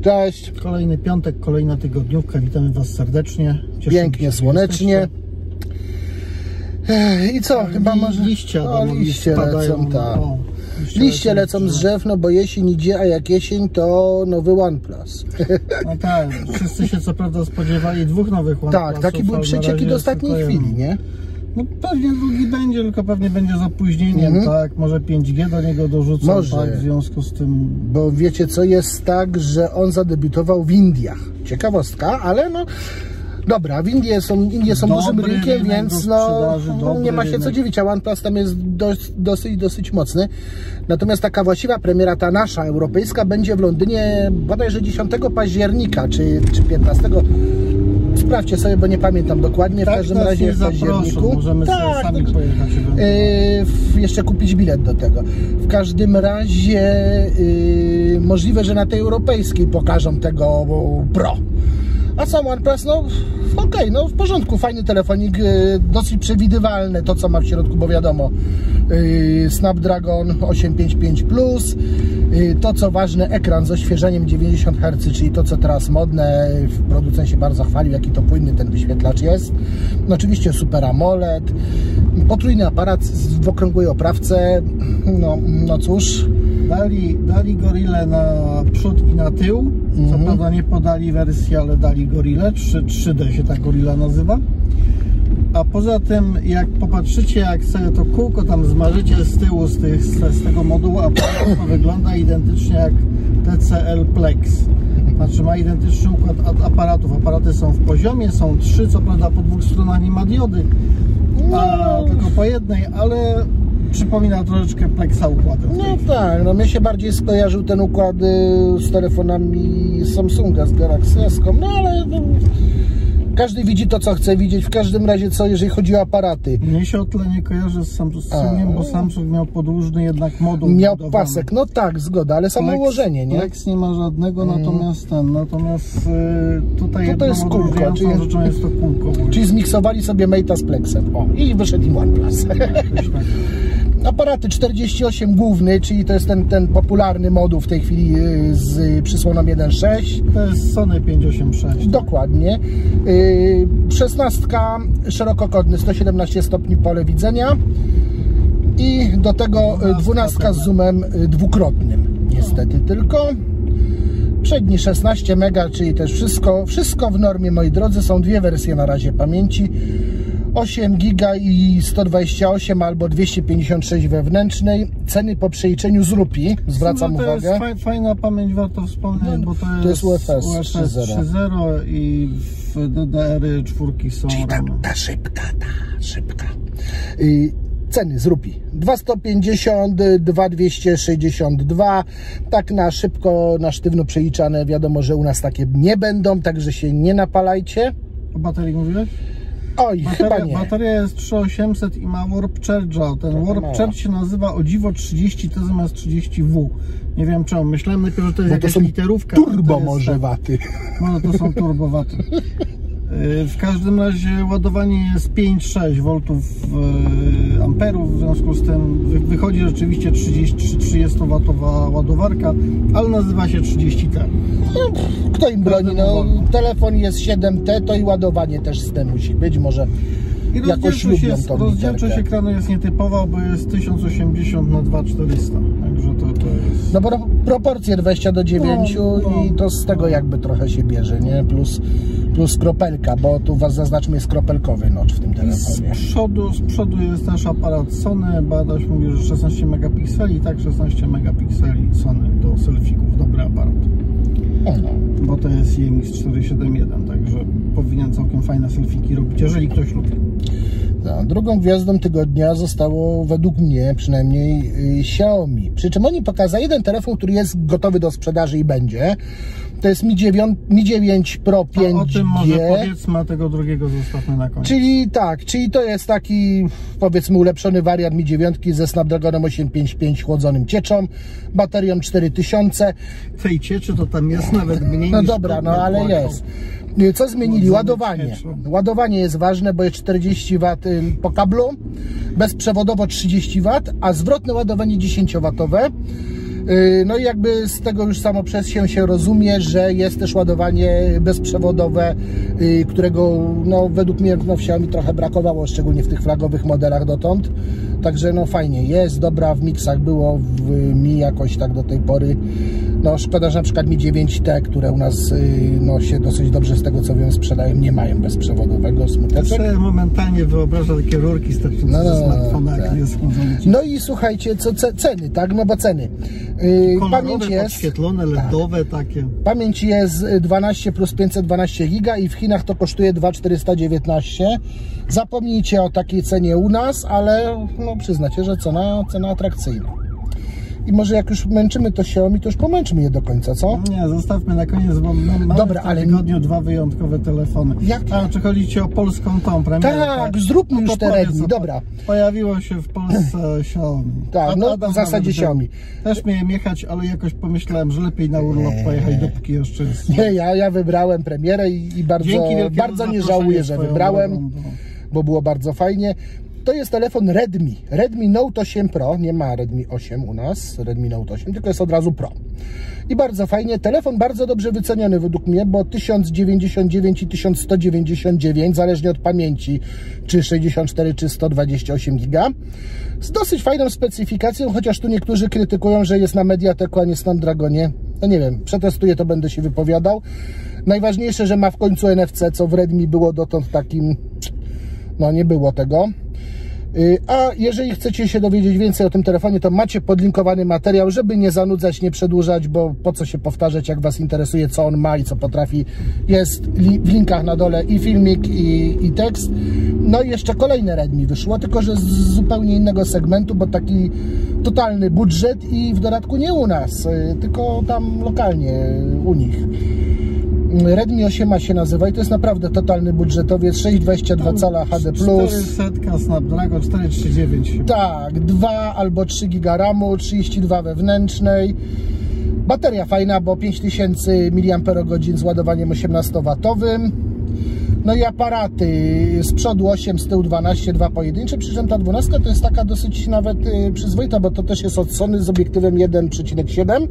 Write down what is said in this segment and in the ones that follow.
Cześć. Kolejny piątek, kolejna tygodniówka. Witamy Was serdecznie. Pięknie, słonecznie. I co? Chyba może... Liście, liście lecą, tak. Liście lecą z drzew, no bo jesień idzie, a jak jesień to nowy OnePlus. No tak, wszyscy się co prawda spodziewali dwóch nowych OnePlusów. Tak, takie były przecieki do ostatniej chwili, nie? No pewnie drugi będzie, tylko pewnie będzie z opóźnieniem, tak? Może 5G do niego dorzucą, może. Tak, w związku z tym... Bo wiecie co, jest tak, że on zadebiutował w Indiach. Ciekawostka, ale no... Dobra, Indie są dużym rynkiem, więc no, nie ma się co dziwić, a OnePlus tam jest dosyć mocny. Natomiast taka właściwa premiera, ta nasza, europejska, będzie w Londynie bodajże 10 października, czy 15. Sprawdźcie sobie, bo nie pamiętam dokładnie, tak, w każdym razie w październiku. Możemy tak, sami pojechać. Jeszcze kupić bilet do tego. W każdym razie możliwe, że na tej europejskiej pokażą tego Pro. A sam OnePlus, no okej, no w porządku, fajny telefonik, dosyć przewidywalny to, co ma w środku, bo wiadomo, Snapdragon 855 Plus, to co ważne, ekran z oświeżeniem 90 Hz, czyli to, co teraz modne, producent się bardzo chwalił, jaki to płynny ten wyświetlacz jest. No oczywiście Super AMOLED, potrójny aparat w okrągłej oprawce, no cóż. Dali Gorillę na przód i na tył. Co prawda nie podali wersji, ale dali Gorillę. 3D się ta Gorilla nazywa. A poza tym, jak popatrzycie, jak sobie to kółko tam zmarzycie z tyłu, z tego modułu aparatu, to wygląda identycznie jak TCL Plex. Znaczy ma identyczny układ aparatów. Aparaty są w poziomie, są 3, co prawda po dwóch stronach nie ma diody, a tylko po jednej, ale przypomina troszeczkę Plexa układu. No tak, no mnie się bardziej skojarzył ten układ z telefonami Samsunga, z Galaxy S-ką, no ale no, każdy widzi to, co chce widzieć. W każdym razie, co jeżeli chodzi o aparaty. Mnie się o tyle nie kojarzy z Samsungiem, bo Samsung miał podłużny jednak moduł. Miał pasek, no tak, zgoda, ale samo ułożenie, nie? Plex nie ma żadnego, natomiast tutaj to jest kółko, czyli rzeczą jest to kółko. Czyli zmiksowali sobie Mate'a z Plexem. O, i wyszedł im OnePlus. Aparaty 48 główny, czyli to jest ten popularny moduł w tej chwili z przysłoną 1.6. To jest Sony 586. Dokładnie. 16 szerokokątny, 117 stopni pole widzenia i do tego 12 z zoomem dwukrotnym. Niestety tylko. Przedni 16 mega, czyli też wszystko w normie, moi drodzy. Są dwie wersje na razie pamięci. 8 giga i 128 albo 256 wewnętrznej. Ceny po przeliczeniu z rupii, zwracam uwagę. To jest fajna pamięć, warto wspomnieć, bo to jest UFS 3.0 i w DDR-y 4 są. Czyli ta szybka. Ceny z rupii 250, 2262, tak na szybko, na sztywno przeliczane. Wiadomo, że u nas takie nie będą, także się nie napalajcie. O baterii mówiłeś? Oj, chyba nie. Bateria jest 3800 i ma Warp Charge'a. Ten Warp Charge się nazywa o dziwo 30T zamiast 30W. Nie wiem czemu. Myślałem najpierw, że to jest jakaś literówka. Turbo może waty. No to są turbowaty. W każdym razie ładowanie jest 5,6 V amperów, w związku z tym wychodzi rzeczywiście 30-watowa ładowarka, ale nazywa się 30T. No, kto im broni? No, telefon jest 7T, to i ładowanie też z tym musi być, może jakoś lubią tą rozdzielczość ekranu jest nietypowa, bo jest 1080 na 2400, także to jest... No bo proporcje 20:9 i to z tego jakby trochę się bierze, nie? Plus kropelka, bo tu zaznaczmy, jest kropelkowy notch w tym telefonie. Z przodu jest też aparat Sony, badaś mówi, że 16 megapikseli, tak, 16 megapikseli Sony do selfików, dobry aparat. Bo to jest IMX471, także powinien całkiem fajne selfiki robić, jeżeli ktoś lubi. No, drugą gwiazdą tygodnia zostało według mnie przynajmniej Xiaomi. Przy czym oni pokazali jeden telefon, który jest gotowy do sprzedaży i będzie. To jest Mi 9 Pro 5G. O tym może powiedzmy, a tego drugiego zostawmy na koniec. Czyli to jest taki, powiedzmy, ulepszony wariant Mi 9 ze Snapdragonem 855 chłodzonym cieczą, baterią 4000. Tej cieczy to tam jest nawet mniej. No dobra, no ale jest. Co zmienili? Ładowanie. Ładowanie jest ważne, bo jest 40 W po kablu, bezprzewodowo 30 W, a zwrotne ładowanie 10-watowe. No i jakby z tego już samo przez się rozumie, że jest też ładowanie bezprzewodowe, którego no według mnie no, w Xiaomi trochę brakowało, szczególnie w tych flagowych modelach dotąd. Także no fajnie jest, dobra w miksach było, w Mi jakoś tak do tej pory. No szkoda, że na przykład Mi 9T, które u nas no, się dosyć dobrze z tego co wiem sprzedają, nie mają bezprzewodowego, smuteczek. Ja momentalnie wyobrażam takie rurki starczące ze smartfona, jak jest schłodzony. No i słuchajcie, co ceny, tak? No bo ceny. Pamięć jest podświetlone, LEDowe takie. Pamięć jest 12 plus 512 giga i w Chinach to kosztuje 2,419. Zapomnijcie o takiej cenie u nas, ale no przyznacie, że cena atrakcyjna. I może jak już męczymy to Xiaomi, to już pomęczmy je do końca, co? Nie, zostawmy na koniec, bo mamy dobra, w tym tygodniu dwa wyjątkowe telefony. Jak? A czy chodzi Ci o polską tą premierę? Tak, zróbmy już te Redmi, dobra. Pojawiło się w Polsce Xiaomi. Tak, no w zasadzie Xiaomi. Też miałem jechać, ale jakoś pomyślałem, że lepiej na urlop pojechać, dopóki jeszcze jest. Nie, ja wybrałem premierę i bardzo nie żałuję, że wybrałem, bo było bardzo fajnie. To jest telefon Redmi Note 8 Pro, nie ma Redmi 8 u nas, Redmi Note 8, tylko jest od razu Pro. I bardzo fajnie, telefon bardzo dobrze wyceniony według mnie, bo 1099 i 1199, zależnie od pamięci, czy 64, czy 128 giga. Z dosyć fajną specyfikacją, chociaż tu niektórzy krytykują, że jest na Mediateku, a nie Snapdragonie. No nie wiem, przetestuję, to będę się wypowiadał. Najważniejsze, że ma w końcu NFC, co w Redmi było dotąd takim, no nie było tego. A jeżeli chcecie się dowiedzieć więcej o tym telefonie, to macie podlinkowany materiał, żeby nie zanudzać, nie przedłużać, bo po co się powtarzać, jak Was interesuje, co on ma i co potrafi. Jest w linkach na dole i filmik, i tekst. No i jeszcze kolejne Redmi wyszło, tylko że z zupełnie innego segmentu, bo taki totalny budżet i w dodatku nie u nas, tylko tam lokalnie u nich. Redmi 8 się nazywa i to jest naprawdę totalny budżetowiec, 6,22 cala HD+. 400 Snapdragon 439. Tak, 2 albo 3 GB RAMu, 32 wewnętrznej. Bateria fajna, bo 5000 mAh z ładowaniem 18W. No i aparaty, z przodu 8, z tyłu 12, 2 pojedyncze, przy czym ta 12 to jest taka dosyć nawet przyzwoita, bo to też jest od Sony z obiektywem 1,7.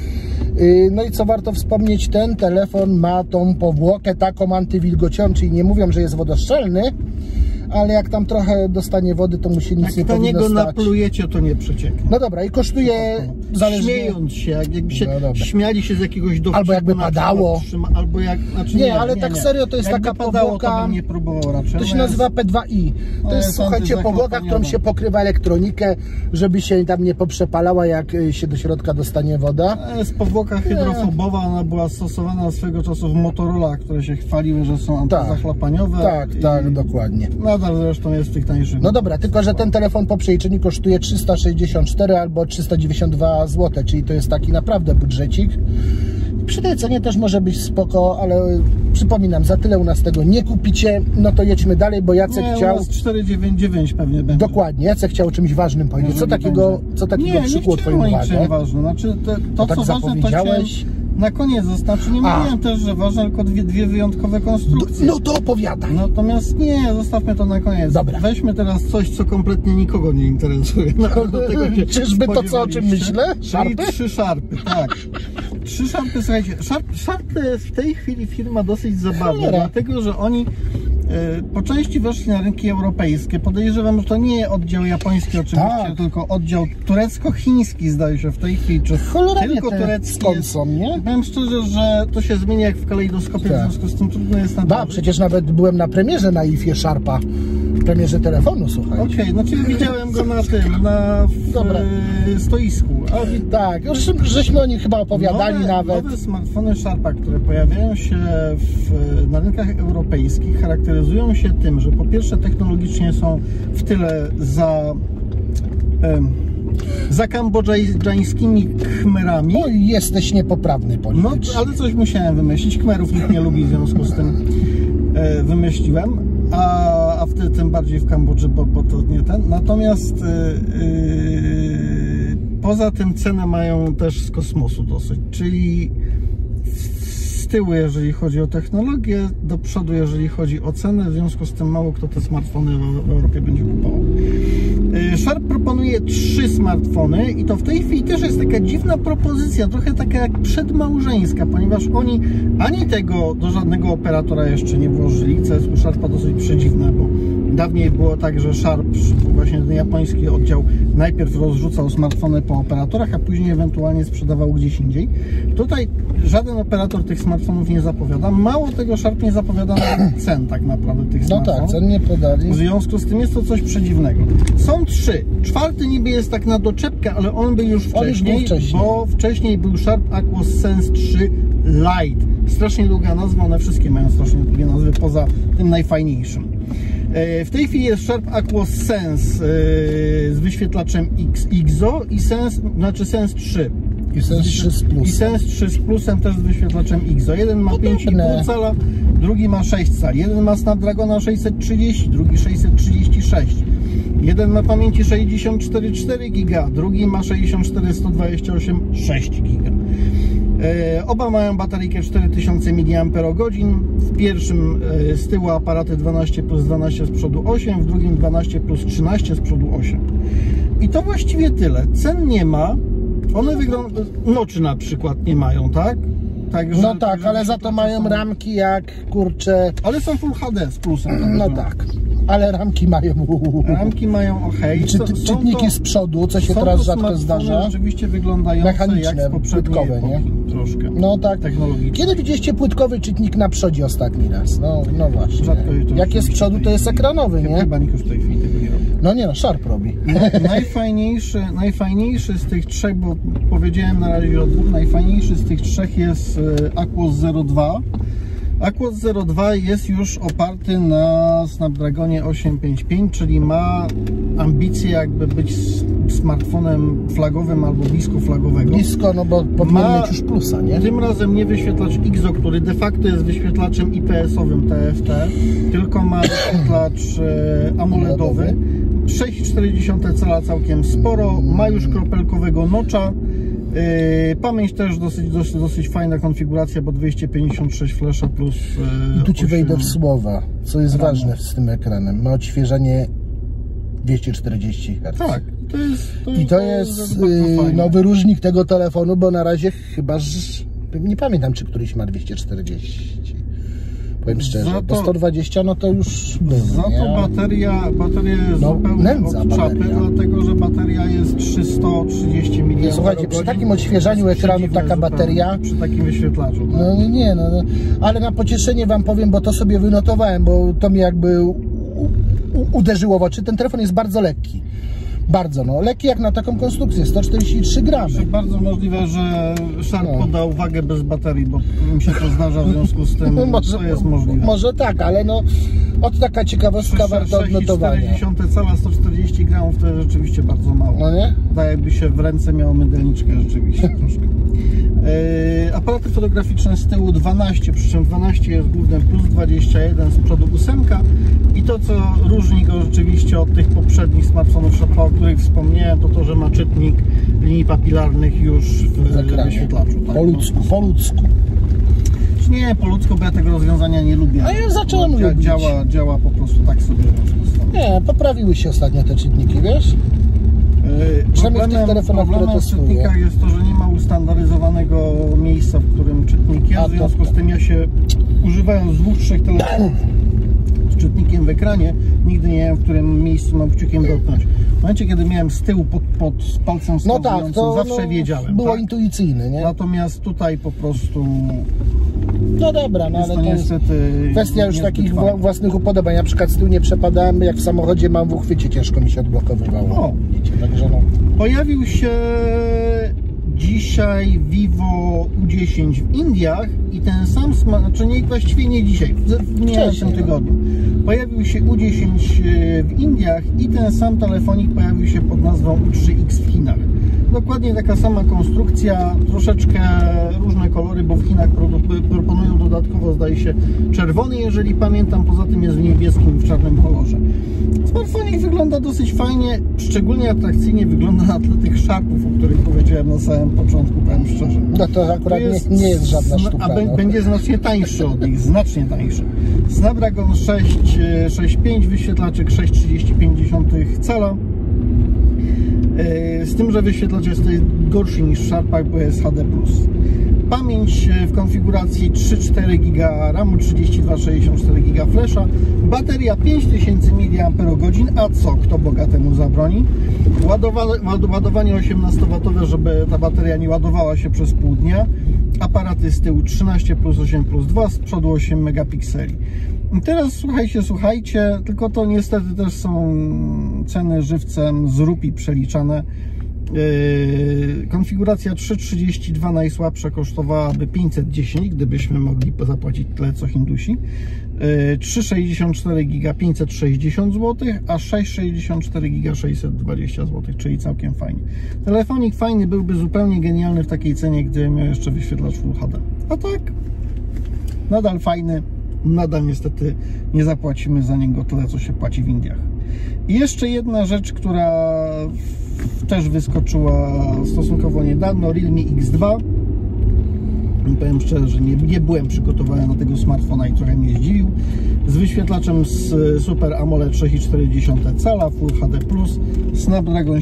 No i co warto wspomnieć, ten telefon ma tą powłokę taką antywilgocią, czyli nie mówią, że jest wodoszczelny, ale jak tam trochę dostanie wody, to mu się nic nie powinno stać. Jak na niego naplujecie, to nie przecieknie. No dobra, i kosztuje zależnie... Śmiejąc się, jakby się śmiali się z jakiegoś dowcipu. Albo jakby padało. Albo jak... Znaczy nie, ale tak serio, to jest jakby taka padało, powłoka... to bym nie próbował raczej. To się nazywa P2i. To jest, słuchajcie, powłoka, którą się pokrywa elektronikę, żeby się tam nie poprzepalała, jak się do środka dostanie woda. To jest powłoka hydrofobowa, ona była stosowana swego czasu w Motorola, które się chwaliły, że są antyzachlapaniowe. Tak, dokładnie. Nadal zresztą jest w tych tańszych. No dobra, tylko że ten telefon po przeliczeniu kosztuje 364 albo 392 zł, czyli to jest taki naprawdę budżecik. Przy tej cenie też może być spoko, ale przypominam, za tyle u nas tego nie kupicie, no to jedźmy dalej, bo Jacek chciał... u nas 499 pewnie będzie. Dokładnie, Jacek chciał o czymś ważnym powiedzieć. Co takiego przykuło Twoją uwagę? Nie, ważne. Znaczy, to tak co ważne, to chciałem na koniec zostać. Nie mówiłem też, że ważne, tylko dwie wyjątkowe konstrukcje. No to opowiadaj. Natomiast nie, zostawmy to na koniec. Dobra. Weźmy teraz coś, co kompletnie nikogo nie interesuje. No, do tego czyżby to, co o czym myślę? Czyli 3 Sharpy, tak. 3 Sharpy, słuchajcie, Sharpy w tej chwili firma dosyć zabawna, dlatego, że oni po części weszli na rynki europejskie. Podejrzewam, że to nie oddział japoński oczywiście, tylko oddział turecko-chiński zdaje się w tej chwili, czy tylko turecki są, nie? Powiem szczerze, że to się zmienia jak w kalejdoskopie, w związku z tym trudno jest nam... przecież nawet byłem na premierze na IFie Sharpa, w premierze telefonu, słuchaj. Okej, znaczy widziałem go na tym, na stoisku. Tak, już żeśmy o nich chyba opowiadali nawet. Nowe smartfony Sharpa, które pojawiają się na rynkach europejskich, charakteryzują się tym, że po pierwsze technologicznie są w tyle za kambodżańskimi khmerami. No i jesteś niepoprawny politycznie. No, ale coś musiałem wymyślić. Khmerów nikt nie lubi, w związku z tym wymyśliłem. A wtedy tym bardziej w Kambodży, bo to nie ten. Natomiast poza tym cenę mają też z kosmosu dosyć, czyli z tyłu, jeżeli chodzi o technologię, do przodu, jeżeli chodzi o cenę. W związku z tym mało kto te smartfony w Europie będzie kupował. Sharp proponuje 3 smartfony i to w tej chwili też jest taka dziwna propozycja, trochę taka jak przedmałżeńska, ponieważ oni ani tego do żadnego operatora jeszcze nie włożyli, co jest u Sharpa dosyć przedziwne, bo dawniej było tak, że Sharp, właśnie ten japoński oddział, najpierw rozrzucał smartfony po operatorach, a później ewentualnie sprzedawał gdzieś indziej. Tutaj żaden operator tych smartfonów nie zapowiada. Mało tego, Sharp nie zapowiada nawet cen tak naprawdę tych smartfonów. No tak, cen nie podali. W związku z tym jest to coś przedziwnego. Są 3. 4 niby jest tak na doczepkę, ale on był już wcześniej, bo wcześniej był Sharp Aquos Sense 3 Lite. Strasznie długa nazwa, one wszystkie mają strasznie długie nazwy, poza tym najfajniejszym. W tej chwili jest Sharp Aquos Sense z wyświetlaczem XO i Sense 3. I Sense 3 z plusem. I Sense 3 z plusem też z wyświetlaczem XO. Jeden ma 5,5 cala, drugi ma 6 cali. Jeden ma Snapdragona 630, drugi 636. Jeden ma pamięci 64,4 GB, drugi ma 64, 128, 6 GB. Oba mają bateryjkę 4000 mAh. W pierwszym z tyłu aparaty 12 plus 12, z przodu 8, w drugim 12 plus 13, z przodu 8. I to właściwie tyle. Cen nie ma. One wyglądają... Noczy na przykład nie mają, tak? Także, no tak, ale za to mają ramki jak, kurczę... Ale są Full HD z plusem. No tak. Ale ramki mają... Ramki mają Czytniki z przodu, co się teraz rzadko zdarza. Oczywiście wyglądające mechaniczne, jak z płytkowe, nie? Troszkę. No tak. Technologicznie. Kiedy widzieliście płytkowy czytnik na przodzie ostatni raz? No właśnie. Rzadko jak jest z przodu, to jest ekranowy, nie? Chyba nikt już w tej chwili tego nie robi. No nie no, Sharp robi. Najfajniejszy z tych 3, bo powiedziałem na razie o 2, najfajniejszy z tych 3 jest Aquos 02. Aquos 02 jest już oparty na Snapdragonie 855, czyli ma ambicje jakby być smartfonem flagowym albo blisko flagowego. Blisko, no bo powinien mieć już plusa, nie? Tym razem nie wyświetlacz XO, który de facto jest wyświetlaczem IPS-owym TFT, tylko ma wyświetlacz AMOLED-owy. 6,4 cala całkiem sporo, ma już kropelkowego notcha. Pamięć też dosyć fajna konfiguracja, bo 256 flasha plus i tu Ci wejdę w słowa, co jest ważne z tym ekranem. Ma odświeżanie 240 Hz. Tak, to jest no, wyróżnik tego telefonu, bo na razie chyba, nie pamiętam, czy któryś ma 240. Powiem szczerze, bo 120 no to już było. Za to bateria jest zupełnie od czapy, dlatego że bateria jest 330 mAh. Słuchajcie, przy takim odświeżaniu ekranu taka bateria... Przy takim wyświetlaczu. Tak? No nie, no, ale na pocieszenie Wam powiem, bo to sobie wynotowałem, bo to mnie jakby uderzyło w oczy. Ten telefon jest bardzo lekki. Bardzo, no. Lekki jak na taką konstrukcję, 143 gramy. Bardzo możliwe, że Sharp poda uwagę bez baterii, bo mi się to zdarza, w związku z tym to jest możliwe. Może tak, ale no, taka ciekawostka warta odnotowania. 6,4 cala, 140 gramów to jest rzeczywiście bardzo mało. No nie? Tak jakby się w ręce miało mydelniczkę rzeczywiście troszkę. Aparaty fotograficzne z tyłu 12, przy czym 12 jest głównym, plus 21, z przodu 8. I to, co różni go rzeczywiście od tych poprzednich smartfonów Sharpa, o których wspomniałem, to, że ma czytnik linii papilarnych już w wyświetlaczu. Tak? Po ludzku. Nie, po ludzku, bo ja tego rozwiązania nie lubię. A ja zacząłem lubić. Działa po prostu tak sobie. Nie, poprawiły się ostatnio te czytniki, wiesz? Problemem w czytnikach jest to, że nie ma ustandaryzowanego miejsca, w którym czytnik jest. W związku z tym ja się, używając 2-3 telefonów z czytnikiem w ekranie, nigdy nie wiem, w którym miejscu mam kciukiem dotknąć. W momencie, kiedy miałem z tyłu pod palcem wskazującym, to zawsze wiedziałem. Było intuicyjne, nie? Natomiast tutaj po prostu... No dobra, no ale to niestety kwestia już takich własnych upodobań. Na przykład z tyłu nie przepadałem, jak w samochodzie mam w uchwycie, ciężko mi się odblokowywało. Także no. Pojawił się dzisiaj Vivo U10 w Indiach i ten sam, znaczy właściwie nie dzisiaj, w minionym tygodniu. Pojawił się U10 w Indiach i ten sam telefonik pojawił się pod nazwą U3X w Chinach. dokładnie taka sama konstrukcja, troszeczkę różne kolory, bo w Chinach proponują dodatkowo, zdaje się, czerwony, jeżeli pamiętam, poza tym jest w niebieskim i w czarnym kolorze. Smartfonik wygląda dosyć fajnie, szczególnie atrakcyjnie wygląda na tle tych szarpów, o których powiedziałem na samym początku, powiem szczerze. No to akurat nie jest żadna sztuka. A będzie znacznie tańszy od nich, znacznie tańszy. Snapdragon 665, wyświetlaczek 6,35 cala. Z tym, że wyświetlacz jest gorszy niż w szarpach, bo jest HD+. Pamięć w konfiguracji 3-4 GB RAMu, 32-64 GB flasha, bateria 5000 mAh, a co kto bogatemu zabroni? Ładowanie 18W, żeby ta bateria nie ładowała się przez pół dnia. Aparaty z tyłu 13+8+2, z przodu 8 megapikseli. I teraz słuchajcie, tylko to niestety też są ceny żywcem z rupii przeliczane. Konfiguracja 3.32 najsłabsza kosztowałaby 510, gdybyśmy mogli zapłacić tyle co Hindusi. 3,64 giga 560 zł, a 6,64 giga 620 zł, czyli całkiem fajnie. Telefonik fajny, byłby zupełnie genialny w takiej cenie, gdyby miał jeszcze wyświetlacz Full HD. A tak, nadal fajny, nadal niestety nie zapłacimy za niego tyle, co się płaci w Indiach. I jeszcze jedna rzecz, która też wyskoczyła stosunkowo niedawno, Realme X2. Powiem szczerze, że nie byłem przygotowany na tego smartfona i trochę mnie zdziwił. Z wyświetlaczem z Super AMOLED 6,4 cala, Full HD+, Snapdragon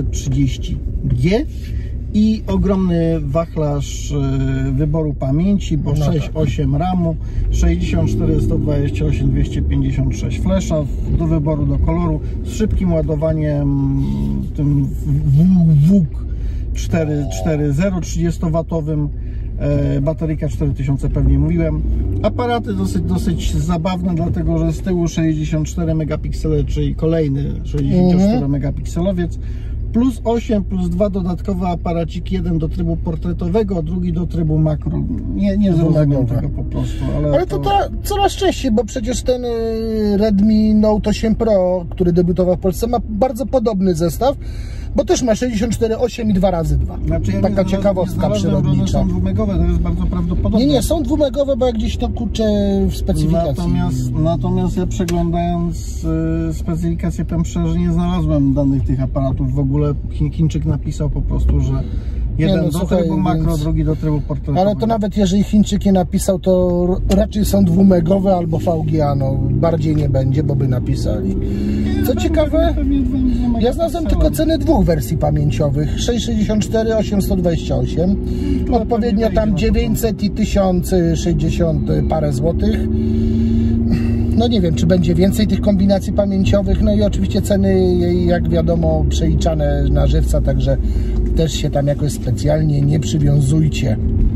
730G i ogromny wachlarz wyboru pamięci, bo 6,8 RAMu, 64, 128, 256 flasha do wyboru, do koloru, z szybkim ładowaniem tym WUK 4.0 30W, bateryka 4000 pewnie mówiłem. Aparaty dosyć zabawne, dlatego że z tyłu 64 megapiksele, czyli kolejny 64 megapikselowiec, plus 8, plus 2 dodatkowe aparaciki, jeden do trybu portretowego, drugi do trybu makro. Nie zrozumiałem tego po prostu. Ale to coraz częściej, bo przecież ten Redmi Note 8 Pro, który debiutował w Polsce, ma bardzo podobny zestaw, bo też ma 64,8 i 2x2. Znaczy, ja taka ciekawostka przyrodnicza. Są dwumegowe, to jest bardzo prawdopodobne. Nie, są dwumegowe, bo jak gdzieś to kurczę w specyfikacji. Natomiast ja przeglądając specyfikację, powiem szczerze, że nie znalazłem danych tych aparatów. W ogóle Chińczyk napisał po prostu, że jeden do trybu makro, drugi do trybu portretowego. Ale to nawet jeżeli Chińczyk nie napisał, to raczej są dwumegowe albo VGA, no bardziej nie będzie, bo by napisali. Co ciekawe, ja znalazłem tylko ceny dwóch wersji pamięciowych, 664, 828, odpowiednio tam 900 i 1060 parę złotych. No nie wiem, czy będzie więcej tych kombinacji pamięciowych, no i oczywiście ceny, jak wiadomo, przeliczane na żywca, także też się tam jakoś specjalnie nie przywiązujcie.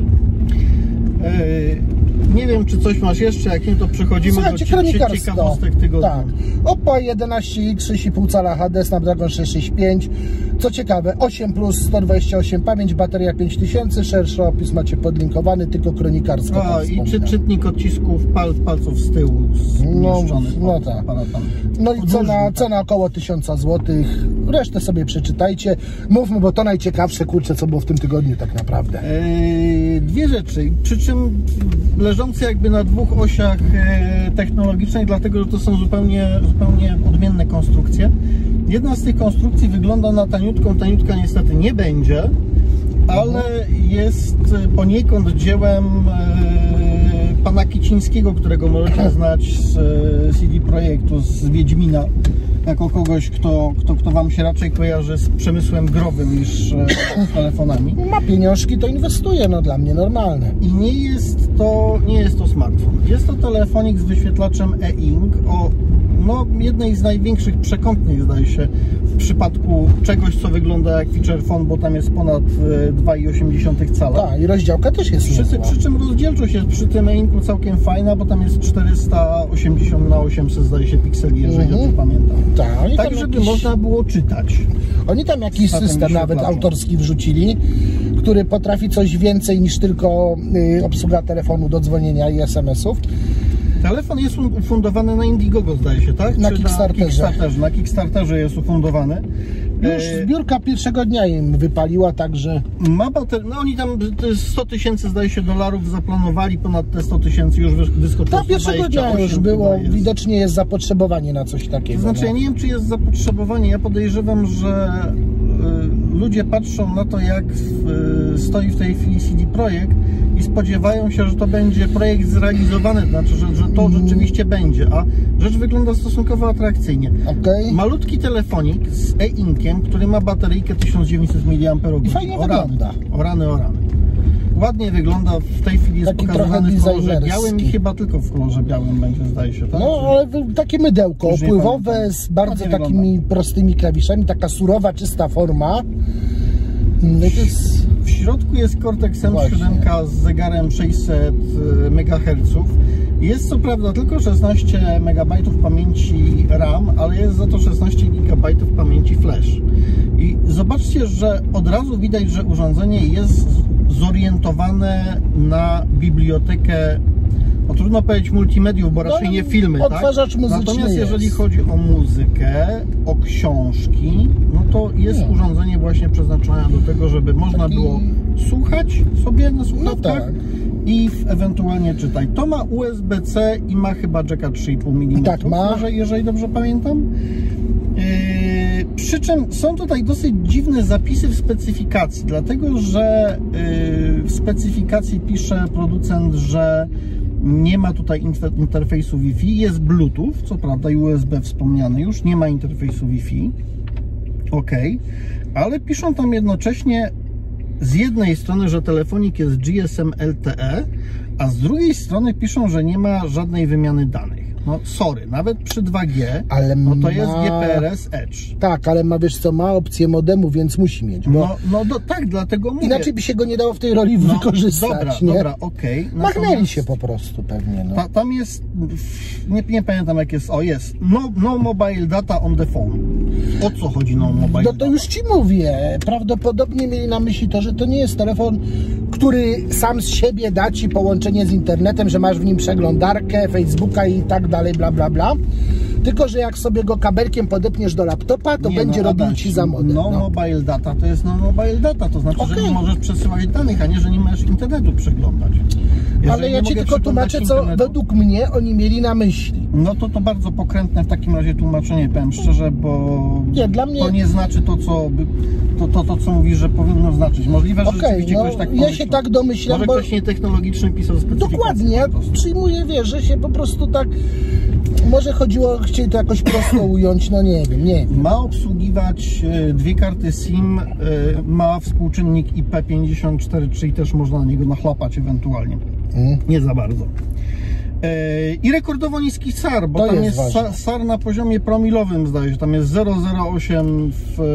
Nie wiem, czy coś masz jeszcze, jak nie, to przechodzimy do ciekawostek tygodnia. Tak. Oppo 11i 3,5 cala HD, Snapdragon 665. Co ciekawe, 8 plus 128 pamięć, bateria 5000, szerszy opis macie podlinkowany, tylko kronikarsko. I czy czytnik odcisków palców z tyłu no tak. Aparatami. No i cena około 1000 zł. Resztę sobie przeczytajcie. Mówmy, bo to najciekawsze, kurczę, co było w tym tygodniu tak naprawdę. Dwie rzeczy, przy czym leżące jakby na dwóch osiach technologicznych, dlatego że to są zupełnie odmienne konstrukcje. Jedna z tych konstrukcji wygląda na taniutką, taniutka niestety nie będzie, ale jest poniekąd dziełem pana Kicińskiego, którego możecie znać z CD Projektu, z Wiedźmina, jako kogoś, kto wam się raczej kojarzy z przemysłem growym niż z telefonami. Ma pieniążki, to inwestuje, no dla mnie normalne. I nie jest to smartfon. Jest to telefonik z wyświetlaczem e-ink o jednej z największych przekątnych, zdaje się, w przypadku czegoś, co wygląda jak feature phone, bo tam jest ponad 2,8 cala. Tak, i rozdziałka też jest przy czym rozdzielczość jest przy tym e-inku całkiem fajna, bo tam jest 480 na 800, zdaje się, pikseli, jeżeli dobrze pamiętam. Tak, żeby można było czytać. Oni tam jakiś system nawet autorski wrzucili, który potrafi coś więcej niż tylko obsługa telefonu do dzwonienia i SMS-ów. Telefon jest ufundowany na Indiegogo, zdaje się, tak? Na Kickstarterze. Na Kickstarterze jest ufundowany. Już zbiórka pierwszego dnia im wypaliła, także... Ma baterię, no oni tam 100 tysięcy zdaje się dolarów zaplanowali, ponad te 100 tysięcy już wyskoczyło. To pierwszego dnia już było, widocznie jest zapotrzebowanie na coś takiego. To znaczy ja nie wiem, czy jest zapotrzebowanie, ja podejrzewam, że ludzie patrzą na to, jak stoi w tej chwili CD Projekt i spodziewają się, że to będzie projekt zrealizowany, to znaczy, że to rzeczywiście będzie, a rzecz wygląda stosunkowo atrakcyjnie. Okay. Malutki telefonik z e-inkiem, który ma bateryjkę 1900 mAh. I fajnie wygląda. O rany. Ładnie wygląda, w tej chwili jest taki pokazany w kolorze białym i chyba tylko w kolorze białym będzie, zdaje się, tak? No, ale takie mydełko opływowe z bardzo takimi prostymi klawiszami, taka surowa, czysta forma. W środku jest Cortex M7 z zegarem 600 MHz. Jest co prawda tylko 16 MB pamięci RAM, ale jest za to 16 GB pamięci flash. I zobaczcie, że od razu widać, że urządzenie jest zorientowane na bibliotekę, no trudno powiedzieć multimediów, bo raczej nie filmy, odtwarzacz tak? muzyczny. Natomiast jeżeli chodzi o muzykę, o książki, no to jest urządzenie właśnie przeznaczone do tego, żeby można było słuchać sobie na słuchawkach i ewentualnie czytać. To ma USB-C i ma chyba jacka 3,5 mm, tak ma. Jeżeli dobrze pamiętam. Przy czym są tutaj dosyć dziwne zapisy w specyfikacji, dlatego że w specyfikacji pisze producent, że nie ma tutaj interfejsu Wi-Fi, jest Bluetooth, co prawda i USB wspomniany już, nie ma interfejsu Wi-Fi, ok, ale piszą tam jednocześnie z jednej strony, że telefonik jest GSM LTE, a z drugiej strony piszą, że nie ma żadnej wymiany danych. No sorry, nawet przy 2G, ale no to jest GPRS Edge. Tak, ale ma, wiesz co, ma opcję modemu, więc musi mieć. Bo tak, dlatego mówię. Inaczej by się go nie dało w tej roli wykorzystać. Dobra, okej. Machnęli się po prostu pewnie. No. Tam jest, nie pamiętam jak jest, jest, no mobile data on the phone. O co chodzi no mobile data? No to już ci mówię, prawdopodobnie mieli na myśli to, że to nie jest telefon, który sam z siebie da ci połączenie z internetem, że masz w nim przeglądarkę, Facebooka i tak dalej, bla bla bla. Tylko że jak sobie go kabelkiem podepniesz do laptopa, to będzie robił ci za modem. Mobile data to jest mobile data, to znaczy, że nie możesz przesyłać danych, a nie, że nie możesz internetu przeglądać. Ale ja ci tylko tłumaczę, co według mnie oni mieli na myśli. No to bardzo pokrętne w takim razie tłumaczenie, powiem szczerze, bo dla mnie... to nie znaczy to, co mówisz, że powinno znaczyć. Możliwe, że rzeczywiście ktoś tak ja się tak domyślam, może ktoś nietechnologiczny pisał specyfikację. Dokładnie, ja przyjmuję, wiesz, że się po prostu tak... Może chcieli to jakoś prosto ująć, no nie wiem. Ma obsługiwać dwie karty SIM, ma współczynnik IP54, czyli też można na niego nachlapać ewentualnie. Nie za bardzo. I rekordowo niski SAR, bo tam jest SAR na poziomie promilowym, zdaje się, tam jest 0,08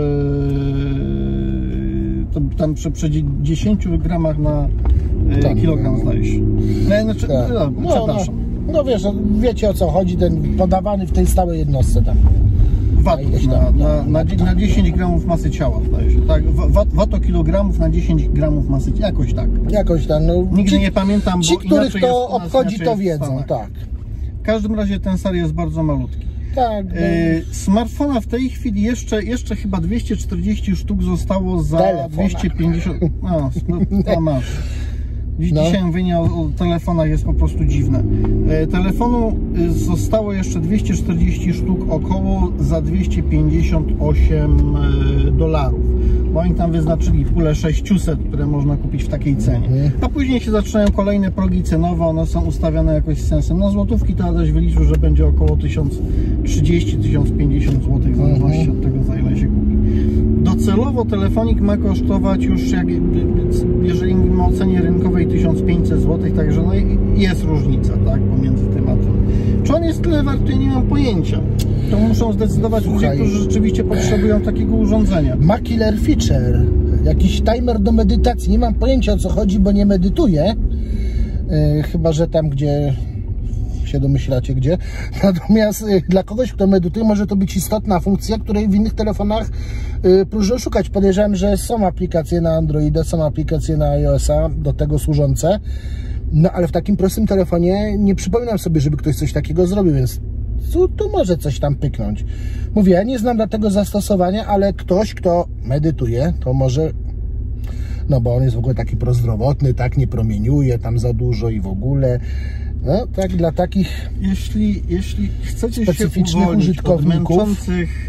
tam przy 10 gramach na kilogram, zdaje się. Przepraszam. No wiesz, wiecie o co chodzi, ten podawany w tej stałej jednostce tam. Watów na 10 gramów masy ciała, zdaje się, tak? Watokilogramów na 10 gramów masy ciała, jakoś tak. No, nigdy nie pamiętam, ci, których to obchodzi, to wiedzą, tak. W każdym razie ten SAR jest bardzo malutki. Tak. Smartfona w tej chwili jeszcze chyba 240 sztuk zostało za 250. No masz. Dzisiaj mówienie o telefonach jest po prostu dziwne. Telefonu zostało jeszcze 240 sztuk około za $258, bo oni tam wyznaczyli pulę 600, które można kupić w takiej cenie. A później się zaczynają kolejne progi cenowe, one są ustawiane jakoś z sensem. Na złotówki to Adaś wyliczył, że będzie około 1030-1050 zł, w zależności od tego, za ile się kupi. Docelowo telefonik ma kosztować już, jeżeli mówimy o cenie rynkowej, 1500 zł, także no jest różnica, tak, pomiędzy tym a tym. Czy on jest tyle wart, to ja nie mam pojęcia. To muszą zdecydować ludzie, którzy rzeczywiście potrzebują takiego urządzenia. Ma killer feature, jakiś timer do medytacji. Nie mam pojęcia, o co chodzi, bo nie medytuję. Chyba że tam, gdzie się domyślacie gdzie. Natomiast dla kogoś, kto medytuje, może to być istotna funkcja, której w innych telefonach próżno szukać. Podejrzewam, że są aplikacje na Androida, są aplikacje na iOS-a do tego służące. No ale w takim prostym telefonie nie przypominam sobie, żeby ktoś coś takiego zrobił, więc tu może coś tam pyknąć. Mówię, ja nie znam dla tego zastosowania, ale ktoś, kto medytuje, to może, no bo on jest w ogóle taki prozdrowotny, tak, nie promieniuje tam za dużo i w ogóle, no tak dla takich jeśli chcecie specyficznych się uwolnić użytkowników, od męczących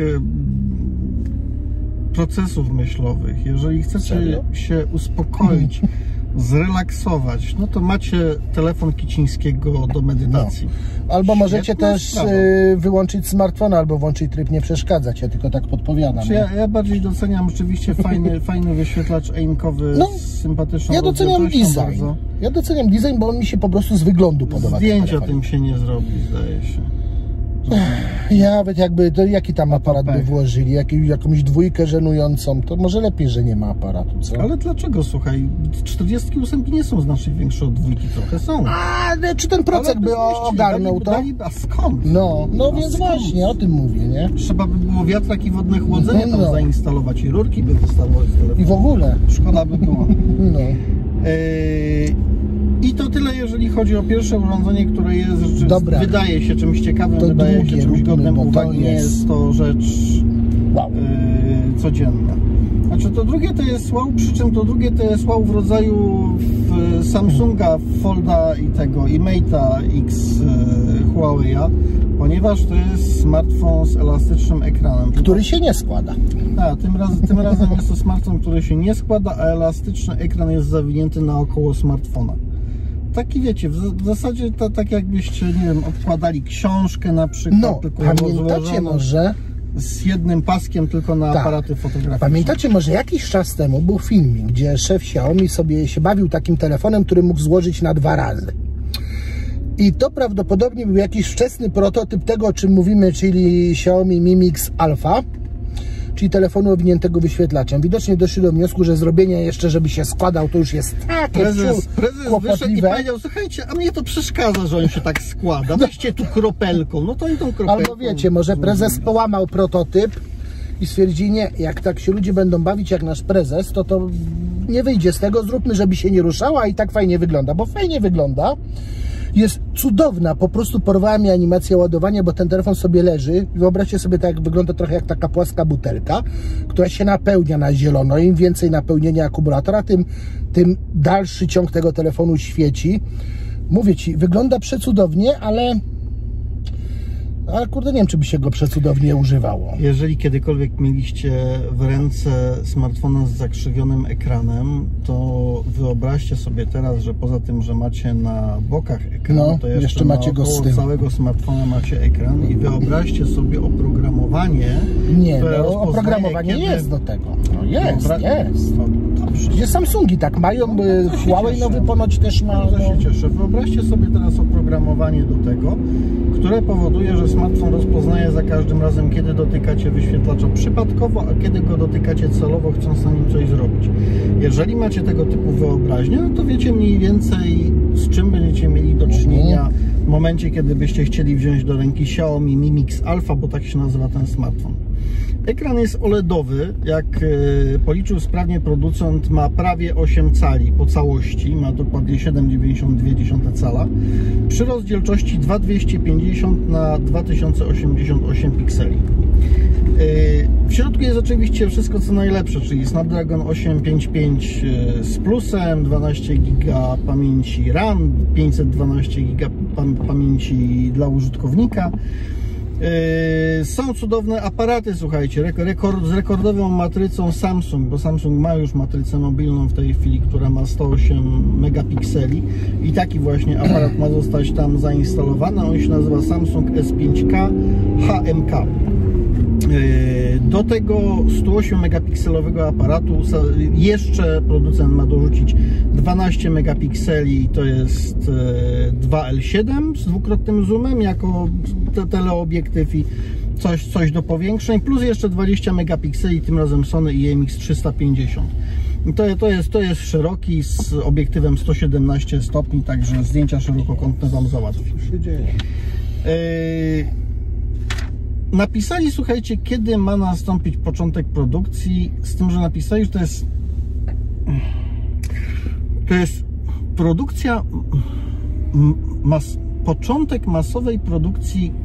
procesów myślowych, jeżeli chcecie się uspokoić, zrelaksować, no to macie telefon Kicińskiego do medytacji. No. Albo możecie też wyłączyć smartfona, albo włączyć tryb nie przeszkadzać, ja tylko tak podpowiadam. Ja bardziej doceniam rzeczywiście fajny wyświetlacz AIM-kowy z sympatyczną ja doceniam design. Bardzo. Ja doceniam design, bo on mi się po prostu z wyglądu podoba. Zdjęcia tym się nie zrobi, zdaje się. Nawet jakby, to jaki tam aparat by włożyli, jakąś dwójkę żenującą, to może lepiej, że nie ma aparatu, co? Ale dlaczego, słuchaj, 48 nie są znacznie większe od dwójki, trochę są. A czy ten procek by ogarnął to? A skąd? No więc skąd? Właśnie, o tym mówię, nie? Trzeba by było wiatrak i wodne chłodzenie tam zainstalować i rurki by wystawować z telefonu. I w ogóle. Szkoda by było. No. I to tyle, jeżeli chodzi o pierwsze urządzenie, które jest, wydaje się czymś ciekawym, to wydaje się czymś godnym uwagi, nie jest... jest to rzecz codzienna. Znaczy to drugie to jest wow, przy czym to drugie to jest wow w rodzaju Samsunga, Folda i Mate'a X Huawei'a, ponieważ to jest smartfon z elastycznym ekranem. Który się nie składa. Tak, tym razem jest to smartfon, który się nie składa, a elastyczny ekran jest zawinięty naokoło smartfona. Taki wiecie, w zasadzie tak jakbyście, nie wiem, odkładali książkę na przykład, no, tylko pamiętacie może z jednym paskiem tylko na aparaty fotograficzne. Pamiętacie może jakiś czas temu był filmik, gdzie szef Xiaomi sobie się bawił takim telefonem, który mógł złożyć na 2 razy. I to prawdopodobnie był jakiś wczesny prototyp tego, o czym mówimy, czyli Xiaomi Mi Mix Alpha, czyli telefonu owiniętego wyświetlaczem. Widocznie doszli do wniosku, że zrobienie jeszcze, żeby się składał, to już jest takie prezes wyszedł i powiedział, słuchajcie, a mnie to przeszkadza, że on się tak składa, weźcie tu kropelką, no to i tą kropelką. Albo wiecie, może prezes połamał prototyp i stwierdzi, nie, jak tak się ludzie będą bawić jak nasz prezes, to nie wyjdzie z tego, zróbmy, żeby się nie ruszała i tak fajnie wygląda, bo fajnie wygląda. Jest cudowna, po prostu porwała mi animację ładowania, bo ten telefon sobie leży. Wyobraźcie sobie, tak wygląda trochę jak taka płaska butelka, która się napełnia na zielono. Im więcej napełnienia akumulatora, tym dalszy ciąg tego telefonu świeci. Mówię Ci, wygląda przecudownie, ale kurde, nie wiem, czy by się go przecudownie używało. Jeżeli kiedykolwiek mieliście w ręce smartfona z zakrzywionym ekranem, to wyobraźcie sobie teraz, że poza tym, że macie na bokach ekran, to jeszcze macie go z tyłu. Całego smartfona macie ekran i wyobraźcie sobie oprogramowanie. Nie, no, oprogramowanie jest do tego. No jest. Przecież Samsungi tak mają, Huawei nowy ponoć też ma. Bardzo się cieszę. Wyobraźcie sobie teraz oprogramowanie do tego, które powoduje, że smartfon rozpoznaje za każdym razem, kiedy dotykacie wyświetlacza przypadkowo, a kiedy go dotykacie celowo, chcąc na nim coś zrobić. Jeżeli macie tego typu wyobraźnię, no to wiecie mniej więcej, z czym będziecie mieli do czynienia w momencie, kiedy byście chcieli wziąć do ręki Xiaomi Mi Mix Alpha, bo tak się nazywa ten smartfon. Ekran jest OLEDowy, jak policzył sprawnie producent, ma prawie 8 cali po całości, ma dokładnie 7,92 cala, przy rozdzielczości 2250 na 2088 pikseli. W środku jest oczywiście wszystko co najlepsze, czyli Snapdragon 855 z plusem, 12 GB pamięci RAM, 512 GB pamięci dla użytkownika. Są cudowne aparaty, słuchajcie, z rekordową matrycą Samsung, bo Samsung ma już matrycę mobilną w tej chwili, która ma 108 megapikseli i taki właśnie aparat ma zostać tam zainstalowany. On się nazywa Samsung S5K HMK. Do tego 108 megapikselowego aparatu jeszcze producent ma dorzucić 12 megapikseli, to jest 2L7 z dwukrotnym zoomem jako teleobiektyw i coś do powiększeń, plus jeszcze 20 megapikseli, tym razem Sony IMX350. To jest szeroki z obiektywem 117 stopni, także zdjęcia szerokokątne Wam załatwi. Napisali, słuchajcie, kiedy ma nastąpić początek produkcji, z tym, że napisali, że to jest produkcja, początek masowej produkcji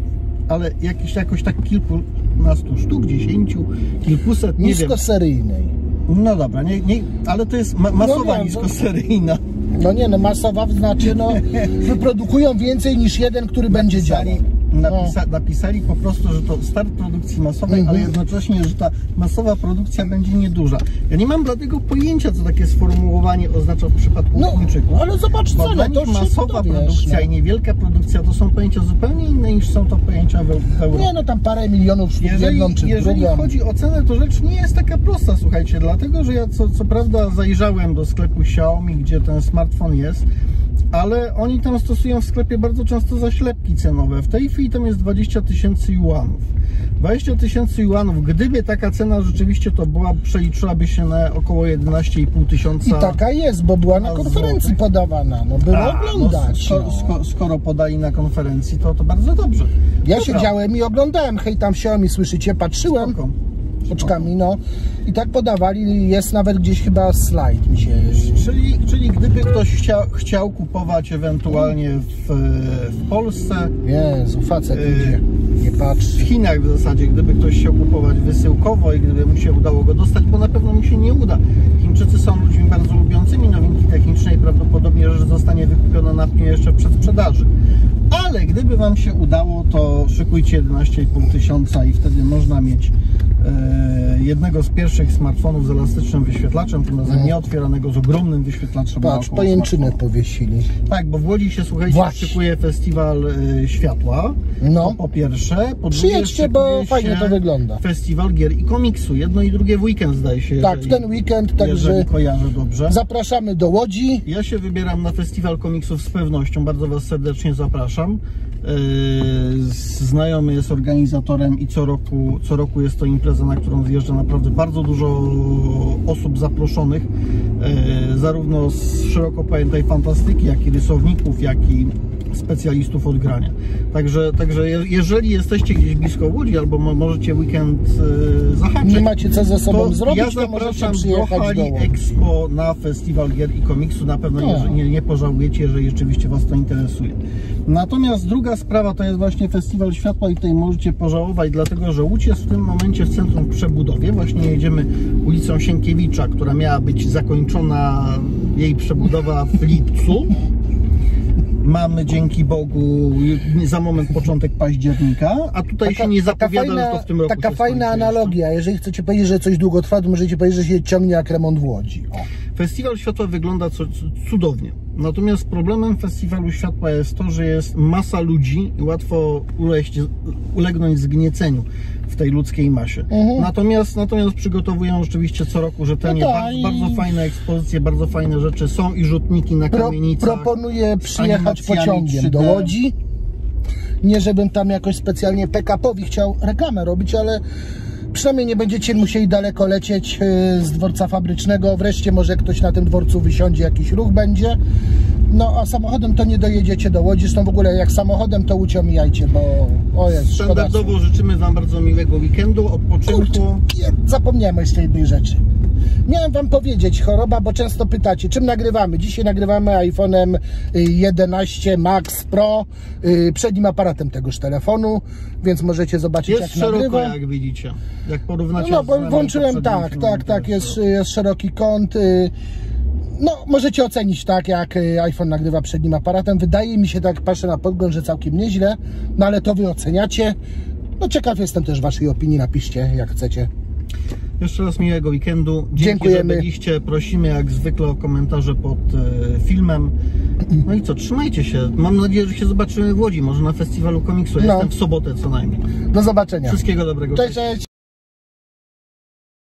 ale jakoś tak kilkunastu sztuk, 10, kilkuset, nie wiem. Niskoseryjnej. No dobra, ale to jest masowa niskoseryjna. No nie, no masowa znaczy, no wyprodukują więcej niż jeden, który będzie działał. Napisali po prostu, że to start produkcji masowej, ale jednocześnie, że ta masowa produkcja będzie nieduża. Ja nie mam dlatego pojęcia, co takie sformułowanie oznacza w przypadku Chińczyków. Ale zobacz cenę, to masowa produkcja i niewielka produkcja to są pojęcia zupełnie inne niż są to pojęcia w Europie. Nie, no tam parę milionów w jedną czy w drugą. Jeżeli chodzi o cenę, to rzecz nie jest taka prosta, słuchajcie, dlatego, że ja co prawda zajrzałem do sklepu Xiaomi, gdzie ten smartfon jest, ale oni tam stosują w sklepie bardzo często zaślepki cenowe. W tej chwili tam jest 20 000 juanów. 20 000 juanów, gdyby taka cena rzeczywiście to była, przeliczyłaby się na około 11 500. I taka jest, bo była na konferencji podawana, no było oglądać. Skoro podali na konferencji, to bardzo dobrze. Ja siedziałem i oglądałem, hej, tam Xiaomi, słyszycie, patrzyłem. Oczkami, no i tak podawali, jest nawet gdzieś chyba slajd mi się... Czyli gdyby ktoś chciał kupować ewentualnie w Polsce... Jezu, facet idzie, nie patrzy. W Chinach w zasadzie, gdyby ktoś chciał kupować wysyłkowo i gdyby mu się udało go dostać, bo na pewno mu się nie uda. Chińczycy są ludźmi bardzo lubiącymi nowinki techniczne i prawdopodobnie rzecz zostanie wykupiona na pniu jeszcze przed sprzedaży. Ale gdyby wam się udało, to szykujcie 11 500 i wtedy można mieć jednego z pierwszych smartfonów z elastycznym wyświetlaczem, tym razem nieotwieranego, z ogromnym wyświetlaczem. Patrz, pajęczynę powiesili. Tak, bo w Łodzi się, słuchajcie, szykuje festiwal światła. No. To po pierwsze. Po drugie, przyjedźcie, bo fajnie to wygląda. Festiwal gier i komiksu. Jedno i drugie w weekend, zdaje się. Tak, w ten weekend, także kojarzę dobrze. Zapraszamy do Łodzi. Ja się wybieram na festiwal komiksów z pewnością. Bardzo was serdecznie zapraszam. Znajomy jest organizatorem i co roku jest to impreza, na którą zjeżdża naprawdę bardzo dużo osób zaproszonych, zarówno z szeroko pojętej fantastyki, jak i rysowników, jak i specjalistów od grania. Także jeżeli jesteście gdzieś blisko Łodzi albo możecie weekend zahaczyć, nie macie co ze sobą zrobić, ja zapraszam do Hali Expo na festiwal gier i komiksu. Na pewno nie pożałujecie, jeżeli rzeczywiście was to interesuje. Natomiast druga sprawa to jest właśnie festiwal światła i tutaj możecie pożałować, dlatego że Łódź jest w tym momencie w centrum w przebudowie. Właśnie jedziemy ulicą Sienkiewicza, która miała być zakończona, jej przebudowa w lipcu. Mamy, dzięki Bogu, za moment początek października, a tutaj się nie zapowiada, że to w tym roku taka fajna analogia. Jeżeli chcecie powiedzieć, że coś długo trwa, to możecie powiedzieć, że się ciągnie jak remont w Łodzi. Festiwal Światła wygląda cudownie. Natomiast problemem Festiwalu Światła jest to, że jest masa ludzi i łatwo ulegnąć zgnieceniu w tej ludzkiej masie. Natomiast przygotowują rzeczywiście co roku rzetelnie bardzo fajne ekspozycje, bardzo fajne rzeczy. Są i rzutniki na kamienicach. Proponuję przyjechać pociągiem 3D. Do Łodzi. Nie żebym tam jakoś specjalnie PKP-owi chciał reklamę robić, ale przynajmniej nie będziecie musieli daleko lecieć z dworca fabrycznego. Wreszcie może ktoś na tym dworcu wysiądzie, jakiś ruch będzie. No a samochodem to nie dojedziecie do Łodzi. Zresztą w ogóle jak samochodem, to Łódź omijajcie, bo jest standardowo życzymy wam bardzo miłego weekendu, odpoczynku. Zapomniałem jeszcze jednej rzeczy. Miałem wam powiedzieć, choroba, bo często pytacie, czym nagrywamy. Dzisiaj nagrywamy iPhone'em 11 Max Pro, przednim aparatem tegoż telefonu, więc możecie zobaczyć, jest jak nagrywa. Jest szeroko, jak widzicie. Jak porównacie no, bo włączyłem, tak, jest szeroki kąt. No, możecie ocenić tak, jak iPhone nagrywa przednim aparatem. Wydaje mi się, tak patrzę na podgląd, że całkiem nieźle, no ale to wy oceniacie. No ciekaw jestem też waszej opinii, napiszcie jak chcecie. Jeszcze raz miłego weekendu. Dziękujemy. Że byliście. Prosimy jak zwykle o komentarze pod filmem. No i co, trzymajcie się. Mam nadzieję, że się zobaczymy w Łodzi, może na festiwalu komiksu. Ja jestem w sobotę co najmniej. Do zobaczenia. Wszystkiego dobrego. Cześć, cześć.